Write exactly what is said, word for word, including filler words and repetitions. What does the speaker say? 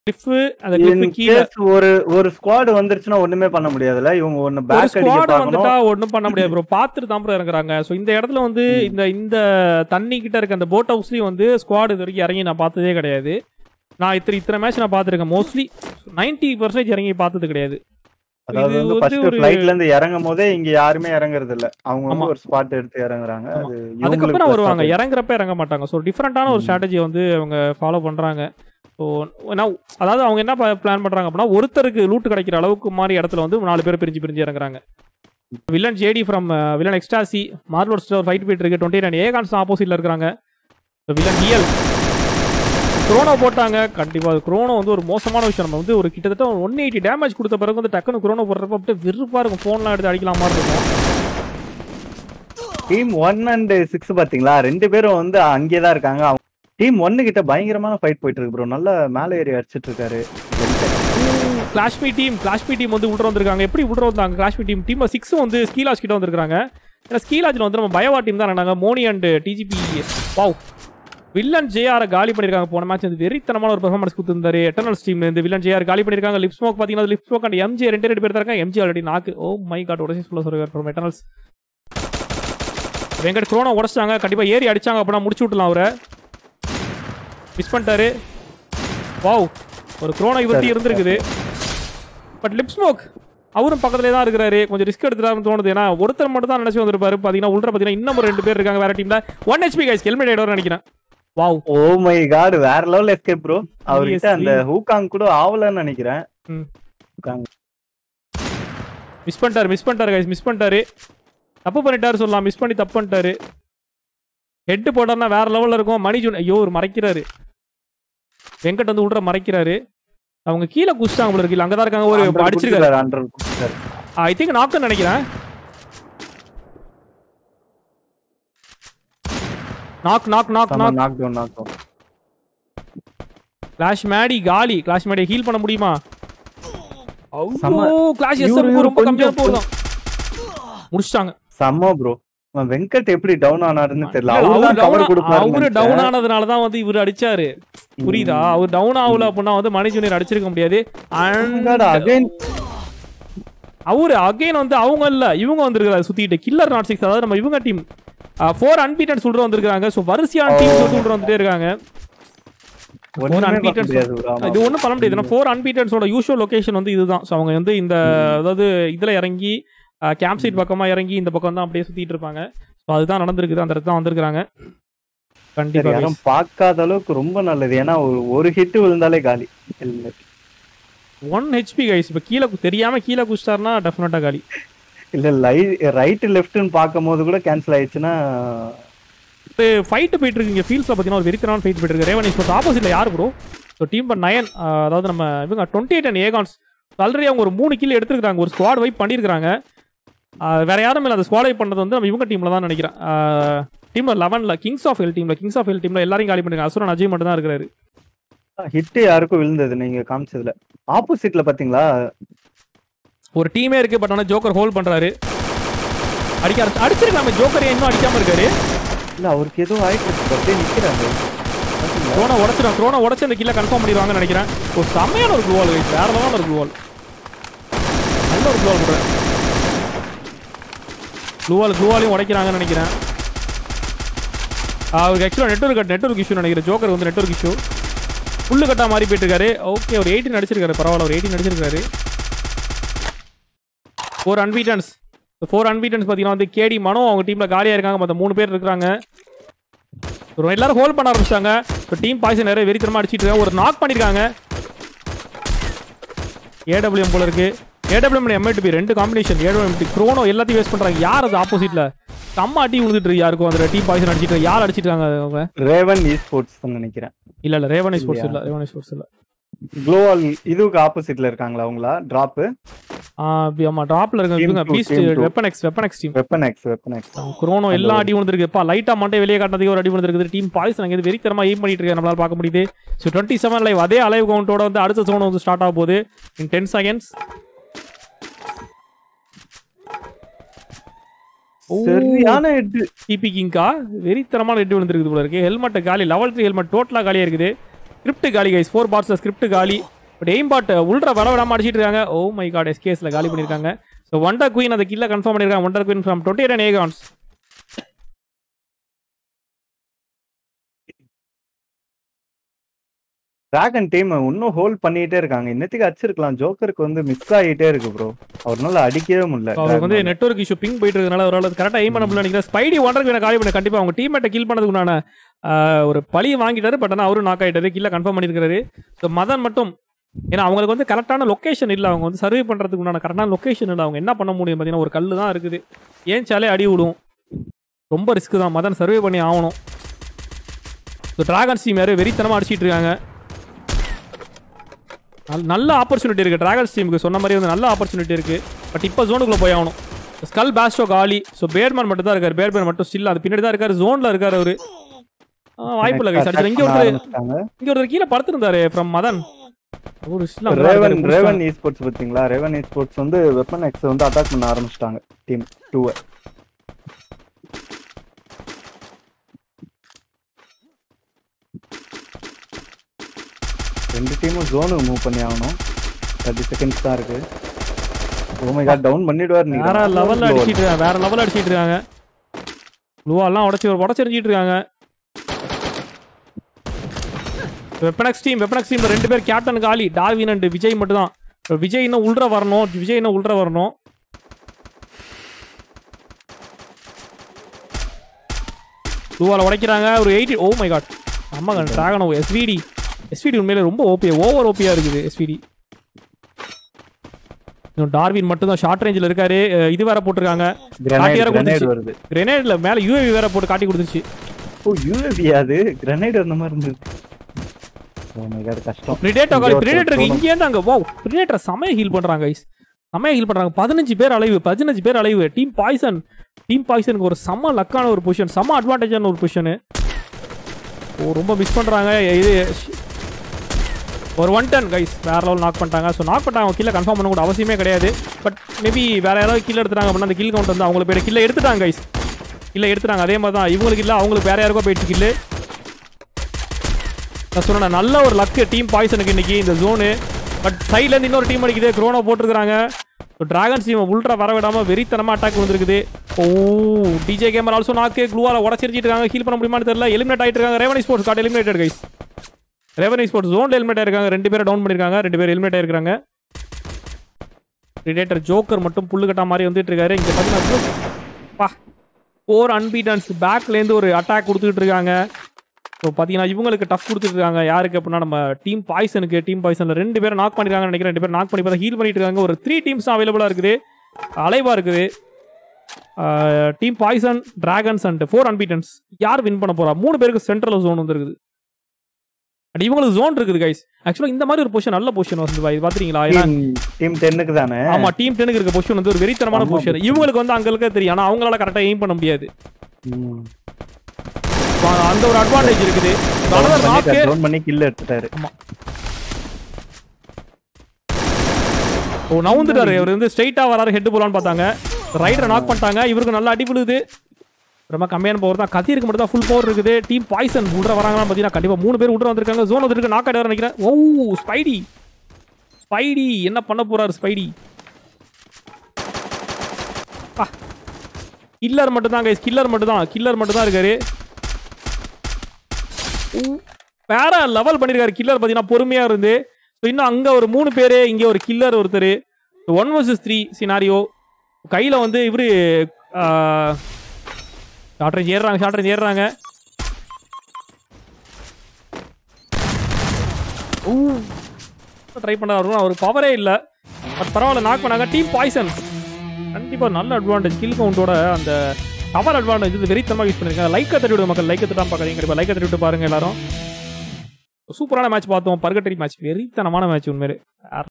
Cliff அந்த Cliff கீழ ஒரு ஒரு ஸ்குவாட் வந்துருச்சுனா ஒண்ணுமே பண்ண முடியாதுல. இவங்க ஒன்னு பேக் அடிக்க ஸ்குவாட் பார்க்கணும். வந்துட்டா ஒண்ணும் பண்ண முடியாது ப்ரோ. பாத்துட்டு தான் ப்ரோ இறங்குறாங்க. சோ இந்த இடத்துல வந்து இந்த இந்த தண்ணி கிட்ட இருக்க அந்த போட் ஹவுஸ்லயும் வந்து ஸ்குவாட் இது வரைக்கும் இறங்கி நான் பார்த்ததே கிடையாது. நான் இத்தனை இத்தனை மேட்ச் நான் பார்த்திருக்கேன். மோஸ்ட்லி நைன்டி பர்சன்டேஜ் இறங்கி பார்த்தது கிடையாது. அதாவது வந்து ஃபர்ஸ்ட் ஃளைட்ல இருந்து இறங்கும் போதே இங்க யாருமே இறங்குறது இல்ல. அவங்க ஒரு ஸ்பாட் எடுத்து இறங்குறாங்க. அது அதுக்கப்புறம் வருவாங்க. இறங்குறப்ப இறங்க மாட்டாங்க. ஸோ டிஃப்ரெண்டான ஒரு ஸ்ட்ராட்டஜி வந்து அவங்க ஃபாலோ பண்றாங்க. ஸோ அதாவது அவங்க என்ன பிளான் பண்றாங்க அப்படின்னா ஒருத்தருக்கு லூட் கிடைக்கிற அளவுக்கு மாதிரி இடத்துல வந்து நாலு பேர் பிரிஞ்சு பிரிஞ்சு இறங்குறாங்க. Villain JD from villain ecstasy மார்வல்ஸ்ல ஒரு ஃபைட் போயிட்டு இருக்கு. டுவெண்ட்டி நைன் ஏகான்ஸ் ஆப்போசிட்ல இருக்காங்க. வில்லன் டிஎல் குரோனோ போட்டாங்க. கண்டிப்பா குரோனோ வந்து ஒரு மோசமான விஷயம். நம்ம வந்து ஒரு கிட்டத்தட்ட ஒன் எயிட்டி டேமேஜ் கொடுத்த பிறகு வந்து டக்குனு குரோனோ போடுறப்ப அப்படியே விருப்பா இருக்கும். போன்லாம் எடுத்து அடிக்கலாம் மாதிரி இருக்கும். டீம் ஒன் அண்ட் சிக்ஸ் பாத்தீங்களா, ரெண்டு பேரும் வந்து அங்கேதான் இருக்காங்க. டீம் ஒன்னு கிட்ட பயங்கரமான ஃபைட் போயிட்டு இருக்கு ப்ரோ. நல்ல மேலே ஏறி அடிச்சிட்டு இருக்காரு. கிளாஷ்மி டீம் கிளாஷ்மி டீம் வந்து உள்ள வந்திருக்காங்க. எப்படி உள்ள வந்தாங்க கிளாஷ்மி டீம் டீம் சிக்ஸ் வந்து ஸ்கீலாஜ் கிட்ட வந்திருக்காங்க. ஏன்னா ஸ்கீலாஜ்ல வந்து நம்ம பயவா டீம் தான் நாங்க மோனி and DGP. Wow villain JR காலி பண்ணிருக்காங்க. போன மேட்ச் வந்து வெறித்தனமான ஒரு பெர்ஃபார்மன்ஸ் கொடுத்திருந்தாரு. எட்டர்னல்ஸ் டீம்ல இருந்து வில்லன் ஜேஆர் காலி பண்ணிருக்காங்க. லிப் ஸ்மோக் பாத்தீங்கன்னா லிப் ஸ்மோக் அண்ட் எம்ஜே ரெண்டு ரெண்டு பேர் தான் இருக்காங்க. எம்ஜே ஆல்ரெடி நாக்கு. ஓ மை காட் உடனே சொல்ல சொல்லுவார் எட்டர்னல்ஸ். வெங்கட் குரோனோ உடைச்சாங்க. கண்டிப்பா ஏறி அடிச்சாங்க அப்படின்னா முடிச்சு விட்டலாம் அவரை. மிஸ் பண்ணிட்டாரு. வாவ் ஒரு குரோனோ இவர்த்தி இருந்திருக்குது. பட் லிப் ஸ்மோக் அவரும் பக்கத்துலேயே தான் இருக்கிறாரு. கொஞ்சம் ரிஸ்க் எடுத்துட்டாருன்னு தோணுது. ஏன்னா ஒருத்தர் மட்டும் தான் நினைச்சு வந்திருப்பாரு. பாத்தீங்கன்னா உள்ள பாத்தீங்கன்னா இன்னும் ரெண்டு பேர் இருக்காங்க வேற டீம்ல. ஒன் ஹெச்பி கைஸ் ஹெல்மெட் ஆயிடுவார் நினைக்கிறேன். வாவ் ஓ மை காட் வேற லெவல் எஸ்கேப் ப்ரோ. அவர்கிட்ட அந்த ஹூகாங் கூட ஆவலன்னு நினைக்கிறேன். மிஸ் பண்ணிட்டாரு மிஸ் பண்ணிட்டாரு கைஸ் மிஸ் பண்ணிட்டாரு. தப்பு பண்ணிட்டாரு சொல்லலாம். மிஸ் பண்ணி தப்பு பண்ணிட்டாரு. ஹெட் போட்டார்னா வேற லெவல்ல இருக்கும். மணிஜூன் ஐயோ ஒரு மறைக்கிறாரு. வெங்கட் வந்து உள்ள மறைக்கிறாரு. அவங்க கீழே குதிச்சிட்டாங்க போல இருக்கு. அங்கதான் இருக்காங்க. ஒரு அடிச்சிருக்காரு. ஐ திங்க் நாக்கு நினைக்கிறேன். Knock knock knock knock knock down knock down. Clash Maddy காலி. கிளாஷ் மேடி ஹீல் பண்ண முடியுமா? ஓ கிளாஷ் எஸ்எம் ரொம்ப கம்மியா போகுது. முடிச்சிட்டாங்க. சம ப்ரோ. வெங்கட் எப்படி டவுன் ஆனாருன்னு தெரியல. அவரு கவர் கொடுப்பாரு. அவரு டவுன் ஆனதுனால தான் வந்து இவர் அடிச்சாரு. புரியுதா? அவர் டவுன் ஆகல அப்படின்னா வந்து மணி ஜூனியர் அடிச்சிருக்க முடியாது. அவரு அகைன் வந்து அவங்க இல்ல இவங்க வந்திருக்காரு சுத்திட்டு கில்லர் நாட் சிக்ஸ். அதாவது நம்ம இவங்க டீம் ஃபோர் அன்பீட்டன் சொல்ற வந்திருக்காங்க. சோ வரிசையான டீம் சொல்லிட்டு வந்துட்டே இருக்காங்க. ஃபோர் அன்பீட்டன் இது ஒன்றும் பண்ண முடியாது. ஃபோர் அன்பீட்டன்ஸோட யூஷுவல் லொகேஷன் வந்து இதுதான். ஸோ அவங்க வந்து இந்த அதாவது இதுல இறங்கி கேம்ப் சைட் பக்கமா இறங்கி இந்த பக்கம் தான் அப்படியே சுத்திட்டு இருப்பாங்க. ஸோ அதுதான் நடந்திருக்குது. அந்த இடத்துல வந்திருக்காங்க. கண்டிப்பா யாரும் பார்க்காத அளவுக்கு ரொம்ப நல்லது. ஏன்னா ஒரு ஹிட் விழுந்தாலே காலி. One HP guys. இப்போ கீழே தெரியாம கீழே குச்சிட்டாருன்னா டெஃபினட்டா காலி. இல்ல ரைட் லெஃப்ட்னு பார்க்கும்போது கூட கேன்சல் ஆயிடுச்சுன்னா ஃபைட் போயிட்டு இருக்கு. இங்க ஃபீல்ட்ஸ்ல பாத்தீங்கன்னா ஒரு வெறித்தனமான ஃபைட் போயிட்டு இருக்கு. ரேவன் எக்ஸ்போர்ட்ஸ் ஆப்போசிட்ல யாரு bro? So team per nine அதாவது நம்ம இவங்க டுவெண்ட்டி எயிட் அண்ட் ஏகான்ஸ் ஆல்ரெடி அவங்க ஒரு மூணு கில் எடுத்துருக்காங்க. ஒரு ஸ்குவாட் வைப் பண்ணியிருக்காங்க. வேற யாரும் இல்லை. அந்த ஸ்குவாட் வைப் பண்ணது வந்து நம்ம இவங்க டீம்ல தான் நினைக்கிறேன். டீம்ல லெவன்ல கிங்ஸ் ஆஃப் எல் டீம்ல கிங்ஸ் ஆஃப் எல் டீம்ல எல்லாரையும் காலி பண்ணிருக்காங்க. அசுரன் அஜய் மட்டும் தான் இருக்கிறாரு. ஹிட் யாருக்கும் விழுந்தது நீங்க காமிச்சதுல. ஆப்போசிட்ல பாத்தீங்களா ஒரு டீமே இருக்கு. பட் ஆனா ஜோக்கர் ஹோல்ட் பண்றாரு. அடிக்க அடிச்சிருக்காம ஜோக்கர் இன்னும் அடிக்காம இருக்காரு. இல்ல அவருக்கு ஏதோ ஆயிட்டு அப்படியே நிக்கிறாங்க. க்ரோனோ உடைச்சிடும். க்ரோனோ உடைச்சு அந்த கில்ல கன்ஃபார்ம் பண்ணிடுவாங்கன்னு நினைக்கிறேன். ஒரு செம்மையான ஒரு குளோவால் கைஸ். வேற லெவலான ஒரு குளோவால். நல்ல ஒரு குளோவால் கூட. குளோவால் குளோவாலையும் உடைக்கிறாங்கன்னு நினைக்கிறேன். அவருக்கு ஆக்சுவலாக நெட்வொர்க் கட் நெட்வொர்க் இஷ்யூ நினைக்கிறேன். ஜோக்கர் வந்து நெட்வொர்க் இஷ்யூ. புல்லு கட்டா மாறி போயிட்டு இருக்காரு. ஓகே ஒரு எயிட்டீன் அடிச்சிருக்காரு. பரவாயில்ல ஒரு எயிட்டீன் அடிச்சிருக்காரு. ஃபோர் அன்பீட்டன்ஸ் ஃபோர் அன்பீட்டன்ஸ் பார்த்தீங்கன்னா வந்து கேடி மனோ அவங்க டீம்ல காலியாக இருக்காங்க. மற்ற மூணு பேர் இருக்கிறாங்க. எல்லாரும் ஹோல்ட் பண்ண ஆரம்பிச்சிட்டாங்க. இப்போ டீம் பாய்சன் நிறைய வெறித்தனமா அடிச்சிட்டு இருக்காங்க. ஒரு நாக் பண்ணிருக்காங்க. ஏடபிள்யூஎம் போல இருக்கு. ஏடபிள்யூஎம் எம்ஐடி ரெண்டு காம்பினேஷன். ஏடபிள்யூஎம் குரோனோ எல்லாத்தையும் வேஸ்ட் பண்றாங்க. யார் அது ஆப்போசிட்ல செம்ம அடி விழுந்துட்டு யாருக்கும் அந்த டீம் பாய்சன் அடிச்சிட்டு யார் அடிச்சிட்டு இருக்காங்க? அவங்க ரேவன் ஈஸ்போர்ட்ஸ் நினைக்கிறேன். இல்ல இல்ல ரேவன் ஈஸ்போர்ட்ஸ் இல்ல. ரேவன் ஈஸ்போர்ட்ஸ் இல்ல. குளோவால் இதுக்கு ஆப்போசிட்ல இருக்காங்களா அவங்களா? டிராப் ஆமா டிராப்ல இருக்காங்க. Beast weapon X weapon X team weapon X weapon X Chrono எல்லா அடி விழுந்திருக்குப்பா. லைட்டா மட்டும் வெளியே காட்டினதுக்கு ஒரு அடி விழுந்திருக்கு. டீம் பாய்சன் அங்கே வெறித்தனமா எய்ம் பண்ணிட்டு இருக்காங்க. நம்மளால பார்க்க முடியுது. ஸோ டுவெண்ட்டி செவன் லைவ் அதே அலைவ் கவுண்டோட வந்து அடுத்த சோன் வந்து ஸ்டார்ட் ஆக போகுது இன் டென் செகண்ட்ஸ். சரியான ஹெட் டிபி கிங்கா வெறித்தனமான ஹெட் விழுந்திருக்கு போல இருக்கு. ஹெல்மெட் காலி. லெவல் த்ரீ ஹெல்மெட் டோட்டலா காலியா இருக்குது. ஸ்கிரிப்ட் காலி கைஸ், ஃபோர் பாட்ஸ்ல ஸ்கிரிப்ட் காலி. பட் எய்ம் பாட் உள்ற வர விடாம அடிச்சிட்டு இருக்காங்க. ஓ மை காட், எஸ்கேஸ்ல காலி பண்ணிருக்காங்க. ஸோ வண்டர் குயின் அந்த கில்ல கன்ஃபார்ம் பண்ணிருக்காங்க. Wonder queen from twenty eight ஏகான்ஸ். டிராகன் டீம் இன்னும் ஹோல்ட் பண்ணிட்டே இருக்காங்க. இன்னத்துக்கு அடிச்சிருக்கலாம். ஜோக்கருக்கு வந்து மிஸ் ஆகிட்டே இருக்கு ப்ரோ. அவர்னால அடிக்கவே முடியல. அவருக்கு வந்து நெட்வொர்க் இஷ்யூ பிங் போயிட்டு இருக்கனால ஒரு கரெக்டாக எய்ம் பண்ண முடியல நினைக்கிறேன். ஸ்பைடி ஒண்டர் குயினை காலி பண்ண கண்டிப்பாக அவங்க டீம்மேட்டை கில் பண்ணதுக்குண்டான ஒரு பழி வாங்கிட்டாரு. பட் ஆனால் அவரும் நாக் ஆகிட்டாரு, கில்ல கன்ஃபார்ம் பண்ணியிருக்காரு. ஸோ மதன் மட்டும், ஏன்னா அவங்களுக்கு வந்து கரெக்டான லொக்கேஷன் இல்லை. அவங்க வந்து சர்வே பண்ணுறதுக்கு உண்டான கரெக்டான லொக்கேஷன் இல்லை. அவங்க என்ன பண்ண முடியும் பார்த்தீங்கன்னா, ஒரு கல் தான் இருக்குது. ஏன் சாலே அடி விடும், ரொம்ப ரிஸ்க் தான். மதன் சர்வே பண்ணி ஆகணும். ஸோ டிராகன்ஸ் டீம் யாரும் வெறித்தனமாக அடிச்சிட்டு இருக்காங்க. நல்ல ஆப்பர்ச்சுனிட்டி இருக்குது டிராகன்ஸ் டீமுக்கு. சொன்ன மாதிரி வந்து நல்ல ஆப்பர்ச்சுனிட்டி இருக்குது. பட் இப்போ ஜோனுக்குள்ளே போய் ஆகணும். ஸ்கல் பேஸ்டோ காலி. ஸோ பேர்மேன் மட்டும் தான் இருக்கார். பேர்மேன் மட்டும் ஸ்டில் அது பின்னாடி தான் இருக்காரு. ஜோனில் இருக்கார் அவரு. வாய்ப்பு இல்லை கைஸ். அடிச்சு இங்கே ஒருத்தர் இங்கே ஒருத்தர் கீழே படுத்துருந்தாரு from Madan. Raven Raven esports பார்த்தீங்களா? ரேவன் ஈஸ்போர்ட்ஸ் வந்து வெப்பன் எக்ஸ் வந்து அட்டாக் பண்ண ஆரம்பிச்சிட்டாங்க டீம் டூ. ரெண்டு டீமும் ஜோனுக்கு மூவ் பண்ணி ஆகணும். தேர்ட்டி செகண்ட்ஸ் தான் இருக்கு. ஓ மை காட், டவுன் பண்ணிடுவார். நீங்க வேற லெவல்ல அடிச்சிட்டு இருக்காங்க. வேற லெவல்ல அடிச்சிட்டு இருக்காங்க. ப்ளூவாலாம் உடைச்சு உடைச்சிருஞ்சிட்டு இருக்காங்க. வெப்பனக்ஸ் டீம் வெப்பனக்ஸ் டீம்ல ரெண்டு பேர் கேப்டன் காலி. டார்வின் அண்ட் விஜய் மட்டும் தான். விஜய் இன்னும் உள்ற வரணும். விஜய் இன்னும் உள்ற வரணும். ப்ளூவால உடைக்கிறாங்க. ஒரு எயிட்டி. ஓ மை காட், அம்மா டிராகன் எஸ்விடி எஸ்விடி உண்மையிலே ரொம்ப ஓபியா ஓவர் ஓபியா இருக்குது எஸ்விடி. டார்வின் மட்டும் தான் ஷார்ட் ரேஞ்சில் இருக்காரு. இது வேற போட்டிருக்காங்க. கிரெனேட்ல மேல யூஏவி வேற போட்டு காட்டி கொடுத்துச்சு. ஓ யூஏவி அது கிரெனேட் அந்த மாதிரி இருந்தது. ஓ மை காட், கஷ்டம். பிரிடேட்டர் கால் பிரிடேட்டருக்கு இங்க இருந்து அங்க. வாவ், பிரிடேட்டர் சமய ஹீல் பண்றாங்க கைஸ். சமய ஹீல் பண்றாங்க. பதினஞ்சு பேர் அலைவு பதினஞ்சு பேர் அலைவு. டீம் பாய்சன் டீம் பாய்சனுக்கு ஒரு செம்ம லக்கான ஒரு பொசிஷன், செம்ம அட்வான்டேஜான ஒரு பொசிஷனு. ஓ ரொம்ப மிஸ் பண்றாங்க. இது ஒரு ஒன் டென் கைஸ் வேற லெவல் நாக் பண்ணிட்டாங்க. ஸோ நாக் பண்ணிட்டாங்க. கீழே கன்ஃபார்ம் பண்ண கூட அவசியமே கிடையாது. பட் மேபி வேற யாராவது கீழே எடுத்துட்டாங்க அப்படின்னா அந்த கில் கவுண்ட் வந்து அவங்களுக்கு போய்ட்டு கீழே எடுத்துட்டாங்க கைஸ். இல்லை எடுத்துட்டாங்க. அதே மாதிரி தான் இவங்களுக்கு இல்லை, அவங்களுக்கு வேற யாருக்கோ போயிடுச்சு கில்லு. நான் சொன்னேன் நல்ல ஒரு லக்கு டீம் பாய்சனுக்கு இன்னைக்கு இந்த ஜோனு. பட் சைட்லேருந்து இன்னொரு டீம் அடிக்குது. க்ரோனோ போட்டிருக்காங்க. ஸோ டிராகன்ஸ் டீம் உள்ட்ரா வர விடாமல் வெறித்தனமாக அட்டாக் வந்துருக்குது. ஓ டிஜே கேமர் ஆல்சோ நாக்கு. க்ளூவால் உடச்சிருச்சிட்டு இருக்காங்க. ஹீல் பண்ண முடியுமான்னு தெரியல. எலிமினேட் ஆகிட்டு இருக்காங்க. Raven sports card eliminated guys. Raven sports ஜோன்ல எலிமினேட் ஆயிருக்காங்க. ரெண்டு பேரும் டவுன் பண்ணிருக்காங்க. ரெண்டு பேர் எலிமினேட் ஆயிருக்காங்க. பிரிடேட்டர் ஜோக்கர் மட்டும் புல்லு கட்டா மாதிரி வந்துட்டு இருக்காரு. இங்க பாத்தீங்கன்னா ஃபோர் அன்பீட்டன்ஸ் பேக்லேருந்து ஒரு அட்டாக் கொடுத்துட்டு இருக்காங்க. ஸோ பார்த்தீங்கன்னா இவங்களுக்கு டஃப் கொடுத்துட்டு இருக்காங்க. யாருக்கு அப்படின்னா நம்ம டீம் பாய்சனுக்கு. டீம் பாய்சனில் ரெண்டு பேரும் நாக் பண்ணிருக்காங்கன்னு நினைக்கிறேன். ரெண்டு பேர் நாக் பண்ணி பார்த்தா ஹீல் பண்ணிட்டு இருக்காங்க. ஒரு த்ரீ டீம்ஸ் தான் அவைலபிளாக இருக்குது, அலைவா இருக்குது. Team Poison, Dragons and four unbeatens. யார் வின் பண்ண போறா? மூணு பேருக்கு சென்ட்ரல் ஜோன் வந்து இருக்குது. அண்ட் இவங்களுக்கு ஜோன் இருக்குது கைஸ். ஆக்சுவலாக இந்த மாதிரி ஒரு பொசிஷன் நல்ல பொசிஷன் வந்து பாத்தீங்களா? டீம் டென்னுக்கு தானே. ஆமா, டீம் டென்னுக்கு இருக்க பொசிஷன் வந்து ஒரு வெறித்தனமான பொசிஷன். இவங்களுக்கு வந்து அங்க இருக்க தெரியும், ஆனா அவங்களால கரெக்டா எய்ம் பண்ண முடியாது. அந்த ஒரு அட்வான்டேஜ் இருக்குது. டவுன் பண்ணி கில் எடுத்துட்டாரு. ஆமா, ஓ நவுந்துட்டாரு. இவர் வந்து ஸ்ட்ரைட்டா வராரு, ஹெட் போலான்னு பார்த்தாங்க. ரைடரை நாக் பண்ணிட்டாங்க. இவருக்கு நல்லா அடி விழுது. ரொம்ப கம்மியான பவர் தான். கத்திருக்கு மட்டும் தான் ஃபுல் பவர் இருக்குது. டீம் பாய்சன் உள்ள வராங்கன்னு பார்த்தீங்கன்னா கண்டிப்பாக மூணு பேர் உள்ள வந்திருக்காங்க. ஜோன் வந்துருக்கு. நாக் ஆகிட்டு நினைக்கிறேன். ஓ ஸ்பைடி ஸ்பைடி என்ன பண்ண போறாரு ஸ்பைடி? கில்லர் மட்டும் தான் கைஸ். கில்லர் மட்டும் தான் கில்லர் மட்டும் தான் இருக்காரு. வேற லெவல் பண்ணிருக்காரு கில்லர். பார்த்தீங்கன்னா பொறுமையா இருந்து. ஸோ இன்னும் அங்க ஒரு மூணு பேரு, இங்கே ஒரு கில்லர் ஒருத்தர். One versus three scenario. கையில வந்து இவரு ஷார்ட் ரேஞ்ச் ஏறுறாங்க. ஷார்ட் ரேஞ்ச் ஏறுறாங்க. ஊ ட்ரை பண்ணாரு. அவர் பவரே இல்லை. பட் பரவாயில்ல, நாக் பண்ணாங்க. டீம் பாய்சன் கண்டிப்பாக நல்ல அட்வான்டேஜ். கில் கவுண்டோட அந்த பவர் அட்வான்டேஜ் இது வெறித்தனமாக யூஸ் பண்ணியிருக்காங்க. லைக்கை தட்டி விடுங்க மக்கள். லைக்கை தட்டாமல் பார்க்குறீங்க. கண்டிப்பாக லைக்கை தட்டி விட்டு பாருங்க எல்லாரும். சூப்பரான மேட்ச் பார்த்தோம். பர்கட்டரி மேட்ச் வெறித்தனமான மேட்ச் உண்மையிலே.